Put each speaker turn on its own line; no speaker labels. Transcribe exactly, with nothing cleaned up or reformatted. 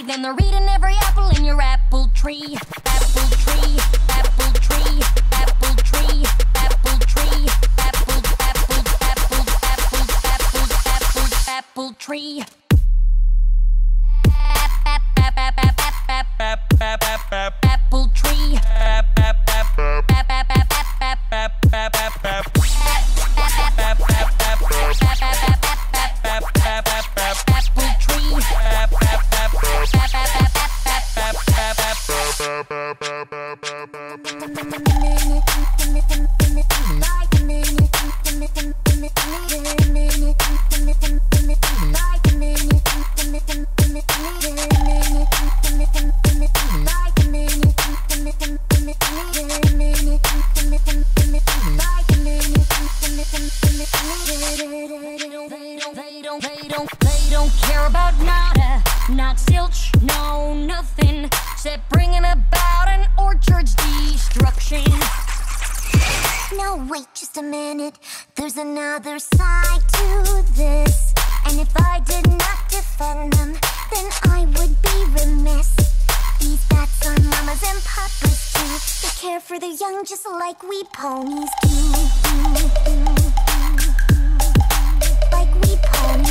Then they're eating every apple in your apple tree. Apple tree, apple tree, apple tree, apple tree, apple, apple, apple, apple, apple, apple, apple tree. Apple tree. They don't care about nada, not zilch, no nothing, except bringing about an orchard's destruction.
No, wait just a minute, there's another side to this. And if I did not defend them, then I would be remiss. These bats are mamas and papas too. They care for the young just like we ponies do. Like we ponies